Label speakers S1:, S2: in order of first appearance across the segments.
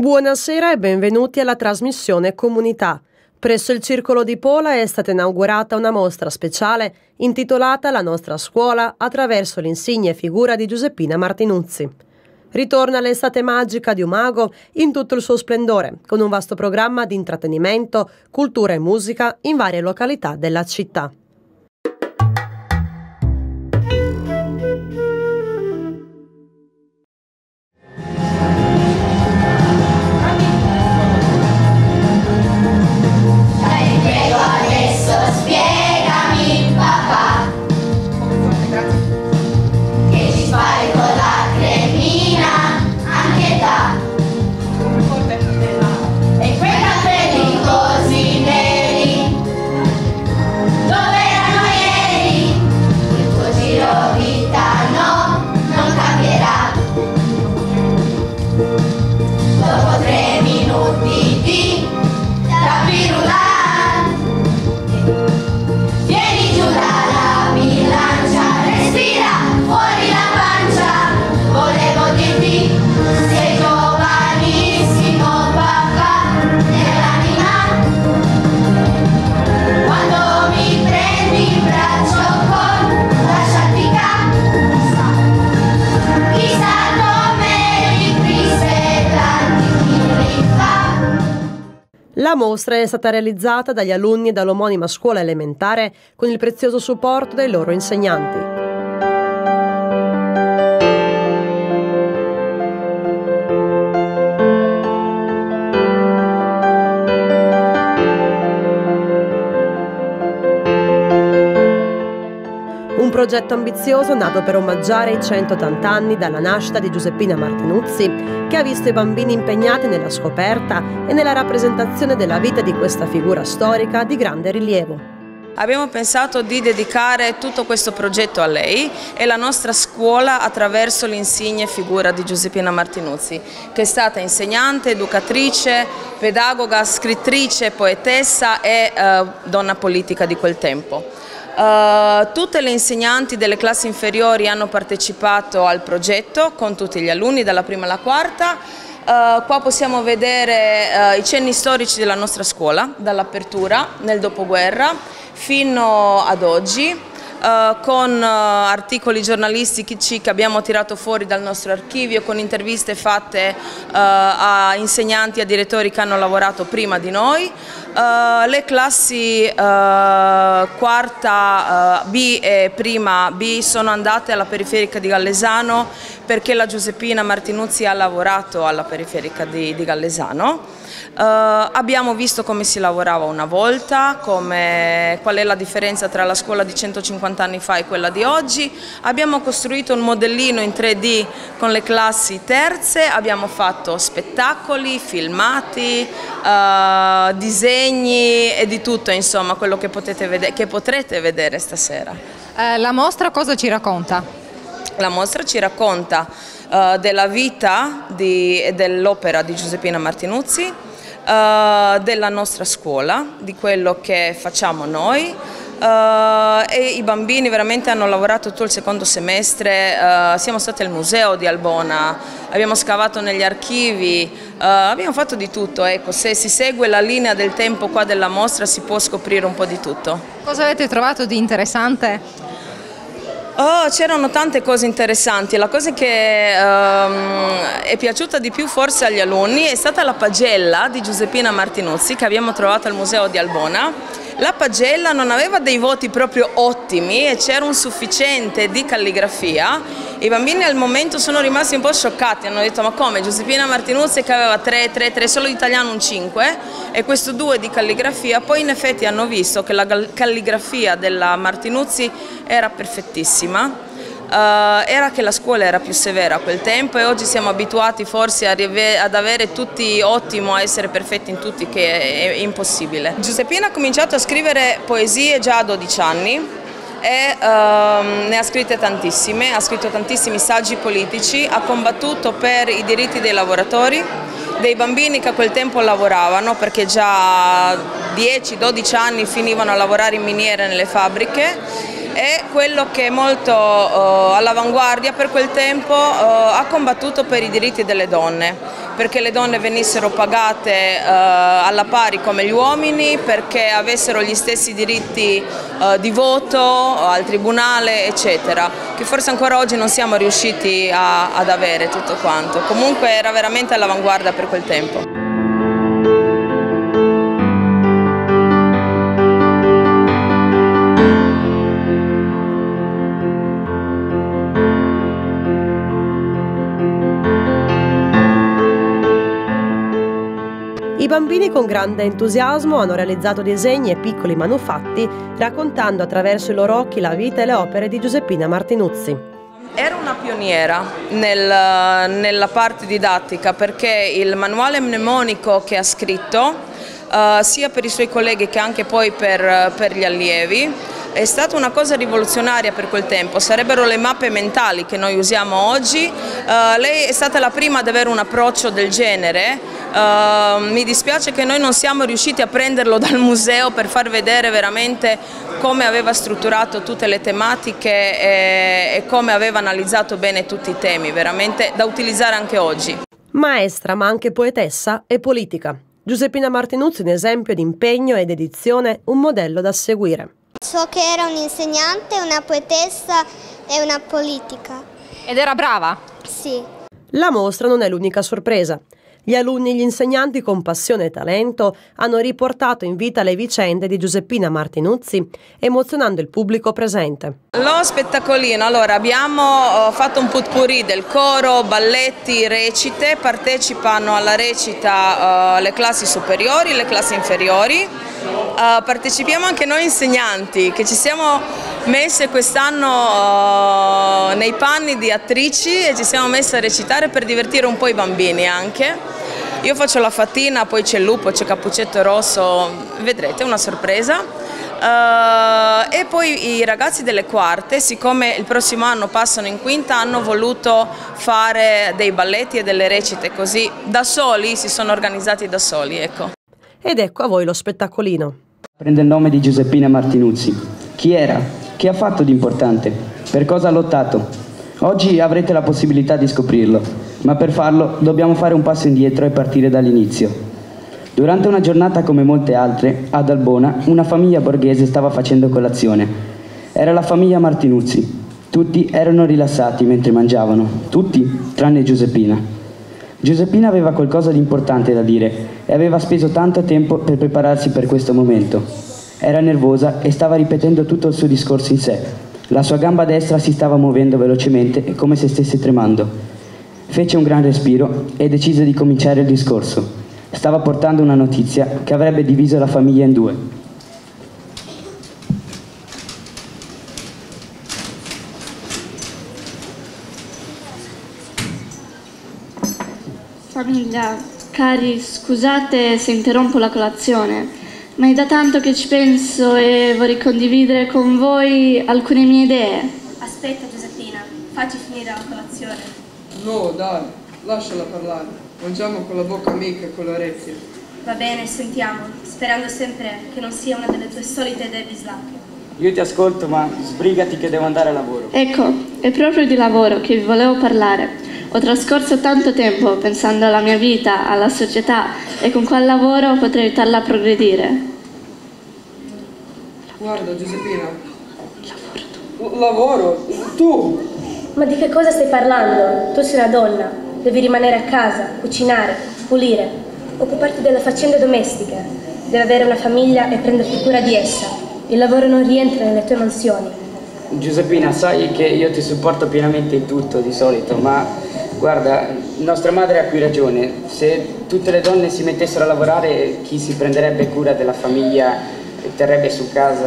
S1: Buonasera e benvenuti alla trasmissione Comunità. Presso il Circolo di Pola è stata inaugurata una mostra speciale intitolata La nostra scuola attraverso l'insigne figura di Giuseppina Martinuzzi. Ritorna l'estate magica di Umago in tutto il suo splendore, con un vasto programma di intrattenimento, cultura e musica in varie località della città. La mostra è stata realizzata dagli alunni dall'omonima scuola elementare con il prezioso supporto dei loro insegnanti. Un progetto ambizioso nato per omaggiare i 180 anni dalla nascita di Giuseppina Martinuzzi, che ha visto i bambini impegnati nella scoperta e nella rappresentazione della vita di questa figura storica di grande rilievo.
S2: Abbiamo pensato di dedicare tutto questo progetto a lei e la nostra scuola attraverso l'insigne figura di Giuseppina Martinuzzi, che è stata insegnante, educatrice, pedagoga, scrittrice, poetessa e donna politica di quel tempo. Tutte le insegnanti delle classi inferiori hanno partecipato al progetto con tutti gli alunni dalla prima alla quarta. Qua possiamo vedere i cenni storici della nostra scuola, dall'apertura nel dopoguerra fino ad oggi, con articoli giornalistici che abbiamo tirato fuori dal nostro archivio, con interviste fatte a insegnanti e a direttori che hanno lavorato prima di noi. Le classi quarta B e prima B sono andate alla periferica di Gallesano perché la Giuseppina Martinuzzi ha lavorato alla periferica di Gallesano. Abbiamo visto come si lavorava una volta, qual è la differenza tra la scuola di 150 anni fa e quella di oggi. Abbiamo costruito un modellino in 3D con le classi terze, abbiamo fatto spettacoli, filmati, disegni e di tutto, insomma, quello che potrete vedere stasera.
S3: La mostra cosa ci racconta?
S2: La mostra ci racconta della vita e dell'opera di Giuseppina Martinuzzi, della nostra scuola, di quello che facciamo noi, e i bambini veramente hanno lavorato tutto il secondo semestre. Siamo stati al museo di Albona, abbiamo scavato negli archivi, abbiamo fatto di tutto. Ecco, se si segue la linea del tempo qua della mostra si può scoprire un po' di tutto.
S3: Cosa avete trovato di interessante?
S2: C'erano tante cose interessanti. La cosa che è piaciuta di più forse agli alunni è stata la pagella di Giuseppina Martinuzzi che abbiamo trovato al museo di Albona. La pagella non aveva dei voti proprio ottimi e c'era un sufficiente di calligrafia. I bambini al momento sono rimasti un po' scioccati, hanno detto: ma come, Giuseppina Martinuzzi che aveva 3, solo di italiano un 5 e questo 2 di calligrafia. Poi in effetti hanno visto che la calligrafia della Martinuzzi era perfettissima. Era che la scuola era più severa a quel tempo e oggi siamo abituati forse ad avere tutti ottimo, a essere perfetti in tutti, che è impossibile. Giuseppina ha cominciato a scrivere poesie già a 12 anni e ne ha scritte tantissime, ha scritto tantissimi saggi politici, ha combattuto per i diritti dei lavoratori, dei bambini che a quel tempo lavoravano, perché già 10-12 anni finivano a lavorare in miniere nelle fabbriche. E quello che è molto all'avanguardia per quel tempo ha combattuto per i diritti delle donne, perché le donne venissero pagate alla pari come gli uomini, perché avessero gli stessi diritti di voto al tribunale, eccetera, che forse ancora oggi non siamo riusciti ad avere tutto quanto. Comunque era veramente all'avanguardia per quel tempo.
S1: I bambini con grande entusiasmo hanno realizzato disegni e piccoli manufatti, raccontando attraverso i loro occhi la vita e le opere di Giuseppina Martinuzzi.
S2: Era una pioniera nella parte didattica, perché il manuale mnemonico che ha scritto, sia per i suoi colleghi che anche poi per gli allievi, è stata una cosa rivoluzionaria per quel tempo. Sarebbero le mappe mentali che noi usiamo oggi. Lei è stata la prima ad avere un approccio del genere. Mi dispiace che noi non siamo riusciti a prenderlo dal museo per far vedere veramente come aveva strutturato tutte le tematiche e come aveva analizzato bene tutti i temi, veramente da utilizzare anche oggi.
S1: Maestra, ma anche poetessa e politica. Giuseppina Martinuzzi, un esempio di impegno e dedizione, un modello da seguire.
S4: So che era un'insegnante, una poetessa e una politica.
S3: Ed era brava?
S4: Sì.
S1: La mostra non è l'unica sorpresa. Gli alunni e gli insegnanti con passione e talento hanno riportato in vita le vicende di Giuseppina Martinuzzi, emozionando il pubblico presente.
S2: Lo spettacolino, allora abbiamo fatto un potpourri del coro, balletti, recite, partecipano alla recita le classi superiori, le classi inferiori, partecipiamo anche noi insegnanti che ci siamo messe quest'anno nei panni di attrici e ci siamo messe a recitare per divertire un po' i bambini anche. Io faccio la fatina, poi c'è il lupo, c'è Cappuccetto Rosso, vedrete, una sorpresa. E poi i ragazzi delle quarte, siccome il prossimo anno passano in quinta, hanno voluto fare dei balletti e delle recite, così da soli, si sono organizzati da soli, ecco.
S1: Ed ecco a voi lo spettacolino.
S5: Prende il nome di Giuseppina Martinuzzi. Chi era? Che ha fatto di importante? Per cosa ha lottato? Oggi avrete la possibilità di scoprirlo, ma per farlo dobbiamo fare un passo indietro e partire dall'inizio. Durante una giornata come molte altre, ad Albona, una famiglia borghese stava facendo colazione. Era la famiglia Martinuzzi. Tutti erano rilassati mentre mangiavano, tutti tranne Giuseppina. Giuseppina aveva qualcosa di importante da dire e aveva speso tanto tempo per prepararsi per questo momento. Era nervosa e stava ripetendo tutto il suo discorso in sé. La sua gamba destra si stava muovendo velocemente, come se stesse tremando. Fece un gran respiro e decise di cominciare il discorso. Stava portando una notizia che avrebbe diviso la famiglia in due.
S6: Famiglia, cari, scusate se interrompo la colazione, ma è da tanto che ci penso e vorrei condividere con voi alcune mie idee.
S7: Aspetta Giuseppina, facci finire la colazione.
S8: No, dai, lasciala parlare. Mangiamo con la bocca amica e con le orecchie.
S7: Va bene, sentiamo, sperando sempre che non sia una delle tue solite idee bislacche.
S5: Io ti ascolto, ma sbrigati che devo andare a lavoro.
S6: Ecco, è proprio di lavoro che vi volevo parlare. Ho trascorso tanto tempo pensando alla mia vita, alla società e con quel lavoro potrei aiutarla a progredire.
S8: Guarda Giuseppina. Lavoro? Tu?
S7: Ma di che cosa stai parlando? Tu sei una donna, devi rimanere a casa, cucinare, pulire, occuparti delle faccende domestiche, devi avere una famiglia e prenderti cura di essa. Il lavoro non rientra nelle tue mansioni.
S5: Giuseppina, sai che io ti supporto pienamente in tutto di solito, ma guarda, nostra madre ha qui ragione. Se tutte le donne si mettessero a lavorare, chi si prenderebbe cura della famiglia e terrebbe su casa?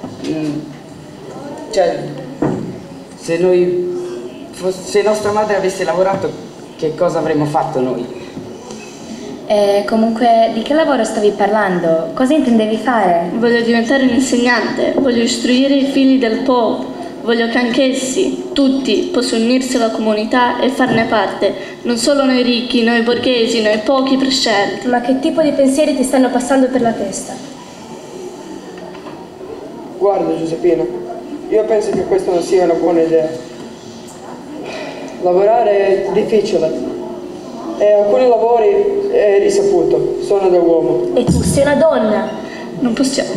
S5: Cioè, se nostra madre avesse lavorato, che cosa avremmo fatto noi?
S7: Comunque, di che lavoro stavi parlando? Cosa intendevi fare?
S6: Voglio diventare un insegnante, voglio istruire i figli del popolo, voglio che anch'essi, tutti, possano unirsi alla comunità e farne parte, non solo noi ricchi, noi borghesi, noi pochi prescelti.
S7: Ma che tipo di pensieri ti stanno passando per la testa?
S8: Guarda Giuseppina, io penso che questa non sia una buona idea. Lavorare è difficile, e alcuni lavori è risaputo, sono dell'uomo.
S7: E tu sei una donna.
S6: Non possiamo.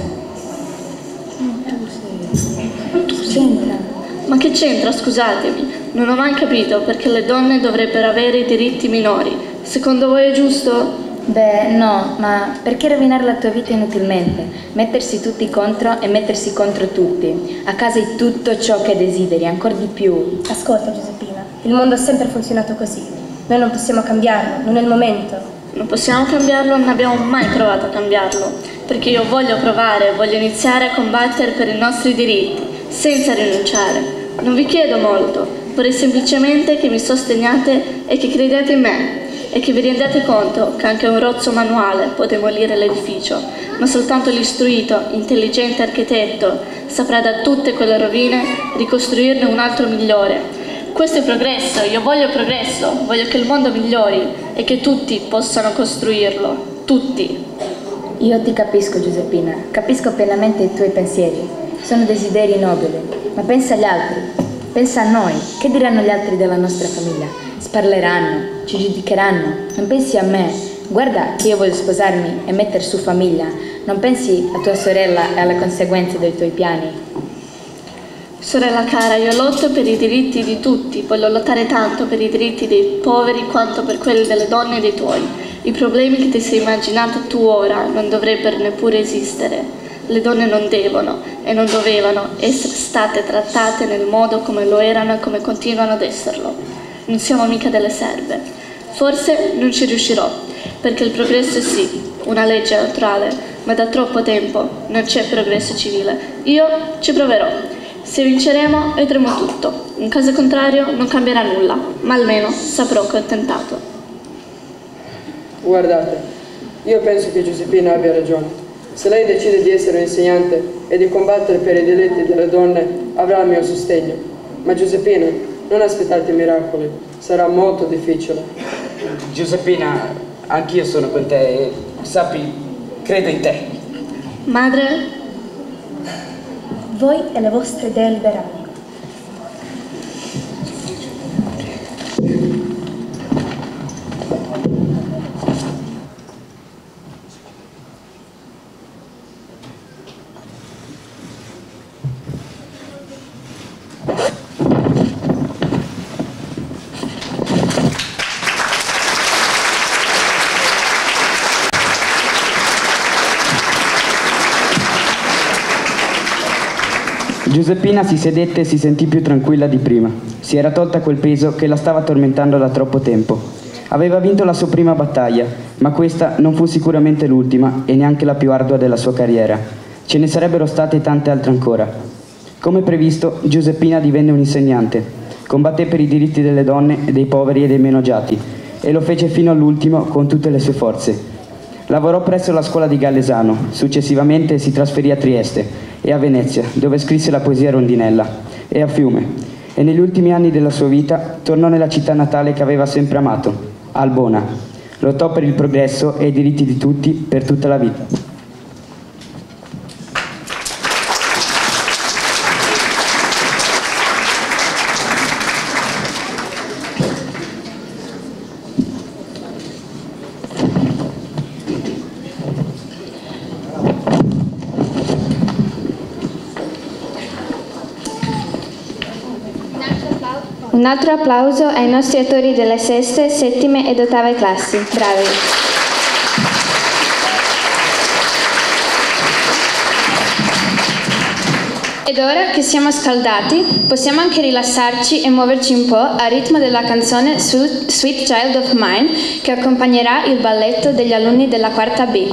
S7: C'entra.
S6: Ma che c'entra, scusatemi? Non ho mai capito perché le donne dovrebbero avere i diritti minori. Secondo voi è giusto?
S9: Beh, no, ma perché rovinare la tua vita inutilmente? Mettersi tutti contro e mettersi contro tutti. A casa di tutto ciò che desideri, ancora di più.
S7: Ascolta Giuseppina, il mondo ha sempre funzionato così. Noi non possiamo cambiarlo, non è il momento.
S6: Non possiamo cambiarlo, non abbiamo mai provato a cambiarlo. Perché io voglio provare, voglio iniziare a combattere per i nostri diritti, senza rinunciare. Non vi chiedo molto, vorrei semplicemente che mi sosteniate e che crediate in me. E che vi rendiate conto che anche un rozzo manuale può demolire l'edificio, ma soltanto l'istruito, intelligente architetto saprà da tutte quelle rovine ricostruirne un altro migliore. Questo è progresso, io voglio progresso, voglio che il mondo migliori e che tutti possano costruirlo, tutti.
S9: Io ti capisco, Giuseppina, capisco pienamente i tuoi pensieri. Sono desideri nobili, ma pensa agli altri, pensa a noi. Che diranno gli altri della nostra famiglia? Sparleranno, ci giudicheranno. Non pensi a me. Guarda che io voglio sposarmi e mettere su famiglia. Non pensi a tua sorella e alle conseguenze dei tuoi piani.
S6: Sorella cara, io lotto per i diritti di tutti, voglio lottare tanto per i diritti dei poveri quanto per quelli delle donne e dei tuoi. I problemi che ti sei immaginata tu ora non dovrebbero neppure esistere. Le donne non devono e non dovevano essere state trattate nel modo come lo erano e come continuano ad esserlo. Non siamo mica delle serve. Forse non ci riuscirò, perché il progresso è sì, una legge naturale, ma da troppo tempo non c'è progresso civile. Io ci proverò. Se vinceremo, vedremo tutto. In caso contrario, non cambierà nulla, ma almeno saprò che ho tentato.
S8: Guardate, io penso che Giuseppina abbia ragione. Se lei decide di essere un insegnante e di combattere per i diritti delle donne, avrà il mio sostegno. Ma Giuseppina, non aspettate miracoli, sarà molto difficile.
S5: Giuseppina, anch'io sono con te e sappi, credo in te.
S6: Madre?
S7: Voi e le vostre idee liberali.
S5: Giuseppina si sedette e si sentì più tranquilla di prima. Si era tolta quel peso che la stava tormentando da troppo tempo. Aveva vinto la sua prima battaglia, ma questa non fu sicuramente l'ultima e neanche la più ardua della sua carriera. Ce ne sarebbero state tante altre ancora. Come previsto, Giuseppina divenne un'insegnante. Combatté per i diritti delle donne, dei poveri e dei meno agiati e lo fece fino all'ultimo con tutte le sue forze. Lavorò presso la scuola di Gallesano, successivamente si trasferì a Trieste e a Venezia, dove scrisse la poesia Rondinella, e a Fiume. E negli ultimi anni della sua vita tornò nella città natale che aveva sempre amato, Albona. Lottò per il progresso e i diritti di tutti per tutta la vita.
S10: Un altro applauso ai nostri attori delle seste, settime ed ottave classi. Bravi! Ed ora che siamo scaldati, possiamo anche rilassarci e muoverci un po' al ritmo della canzone Sweet Child of Mine che accompagnerà il balletto degli alunni della quarta B.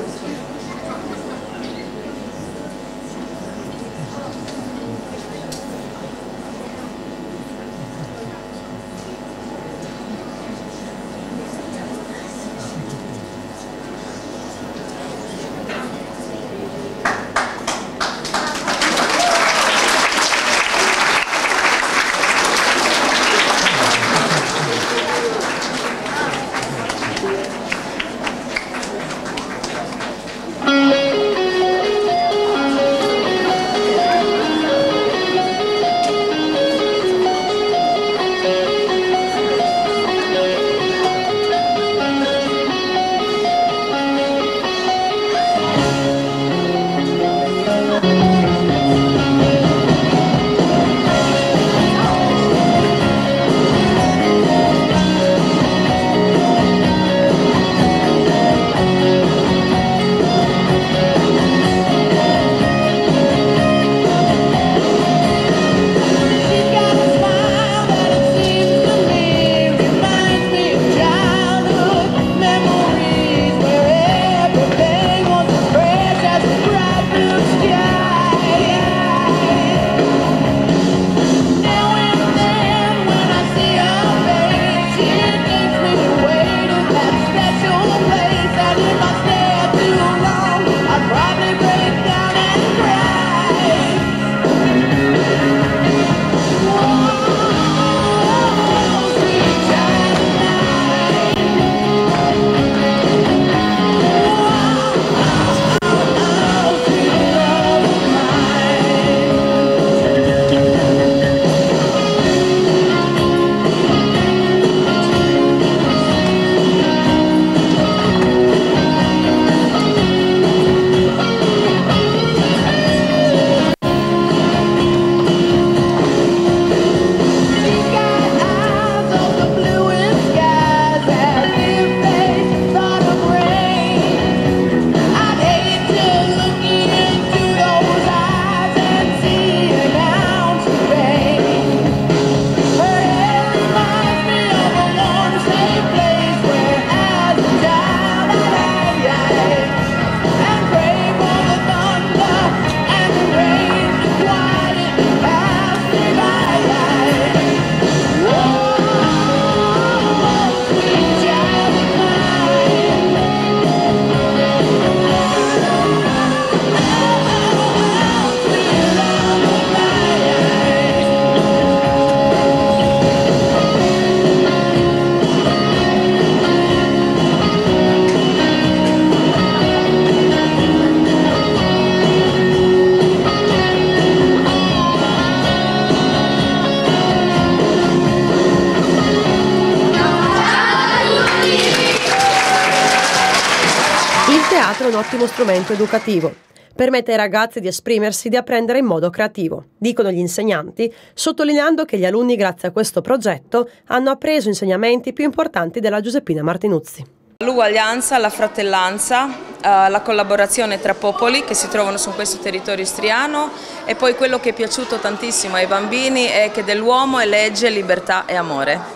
S1: teatro è un ottimo strumento educativo. Permette ai ragazzi di esprimersi, di apprendere in modo creativo, dicono gli insegnanti, sottolineando che gli alunni, grazie a questo progetto, hanno appreso insegnamenti più importanti della Giuseppina Martinuzzi.
S2: L'uguaglianza, la fratellanza, la collaborazione tra popoli che si trovano su questo territorio istriano, e poi quello che è piaciuto tantissimo ai bambini è che dell'uomo è legge, libertà e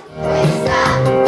S2: amore.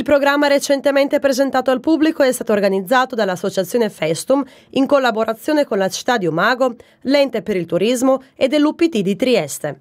S1: programma recentemente presentato al pubblico è stato organizzato dall'associazione Festum in collaborazione con la città di Umago, l'Ente per il Turismo e dell'UPT di Trieste.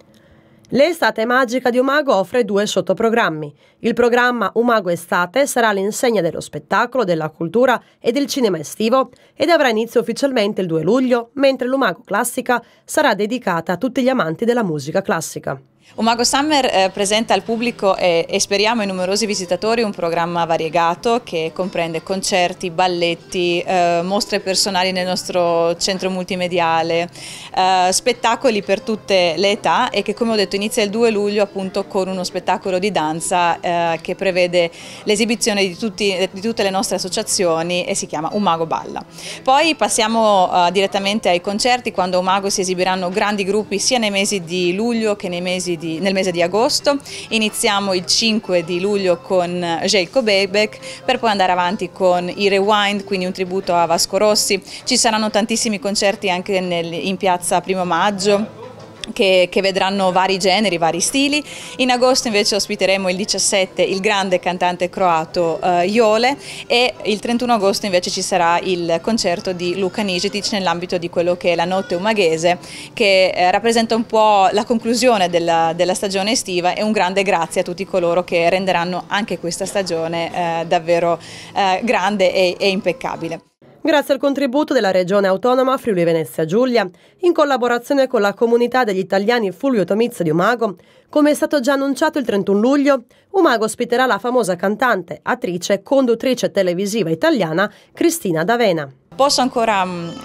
S1: L'estate magica di Umago offre 2 sottoprogrammi. Il programma Umago Estate sarà all'insegna dello spettacolo, della cultura e del cinema estivo ed avrà inizio ufficialmente il 2 luglio, mentre l'Umago Classica sarà dedicata a tutti gli amanti della musica classica.
S11: Umago Summer presenta al pubblico e speriamo ai numerosi visitatori un programma variegato che comprende concerti, balletti, mostre personali nel nostro centro multimediale, spettacoli per tutte le età e che, come ho detto, inizia il 2 luglio appunto con uno spettacolo di danza che prevede l'esibizione di tutte le nostre associazioni e si chiama Umago Balla. Poi passiamo direttamente ai concerti, quando a Umago si esibiranno grandi gruppi sia nei mesi di luglio che nel mese di agosto. Iniziamo il 5 di luglio con Željko Bebek per poi andare avanti con i Rewind, quindi un tributo a Vasco Rossi. Ci saranno tantissimi concerti anche in piazza Primo Maggio che vedranno vari generi, vari stili. In agosto invece ospiteremo il 17 il grande cantante croato Jole e il 31 agosto invece ci sarà il concerto di Luka Nižetić nell'ambito di quello che è la Notte Umaghese, che rappresenta un po' la conclusione della stagione estiva e un grande grazie a tutti coloro che renderanno anche questa stagione davvero grande e impeccabile.
S1: Grazie al contributo della Regione Autonoma Friuli Venezia Giulia, in collaborazione con la comunità degli italiani Fulvio Tomizia di Umago, come è stato già annunciato il 31 luglio, Umago ospiterà la famosa cantante, attrice e conduttrice televisiva italiana Cristina D'Avena.
S11: Posso ancora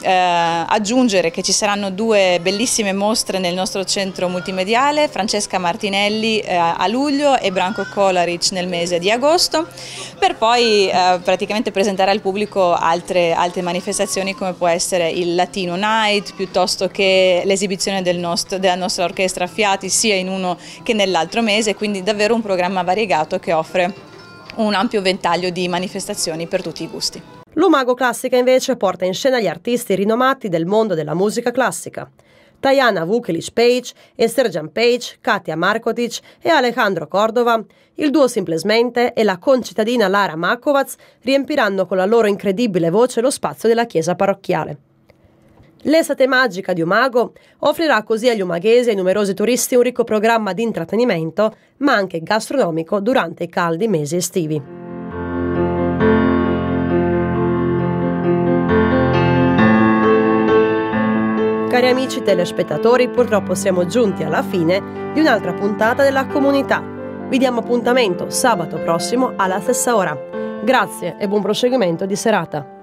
S11: aggiungere che ci saranno 2 bellissime mostre nel nostro centro multimediale, Francesca Martinelli a luglio e Branko Kolaric nel mese di agosto, per poi praticamente presentare al pubblico altre manifestazioni come può essere il Latino Night, piuttosto che l'esibizione della nostra orchestra Fiati sia in uno che nell'altro mese, quindi davvero un programma variegato che offre un ampio ventaglio di manifestazioni per tutti i gusti.
S1: L'Umago Classica invece porta in scena gli artisti rinomati del mondo della musica classica. Tajana Vukelić-Page, Serjan Page, Katia Markotić e Alejandro Cordova, il duo Simplesmente e la concittadina Lara Makovac riempiranno con la loro incredibile voce lo spazio della chiesa parrocchiale. L'estate magica di Umago offrirà così agli umaghesi e ai numerosi turisti un ricco programma di intrattenimento, ma anche gastronomico durante i caldi mesi estivi. Cari amici telespettatori, purtroppo siamo giunti alla fine di un'altra puntata della Comunità. Vi diamo appuntamento sabato prossimo alla stessa ora. Grazie e buon proseguimento di serata.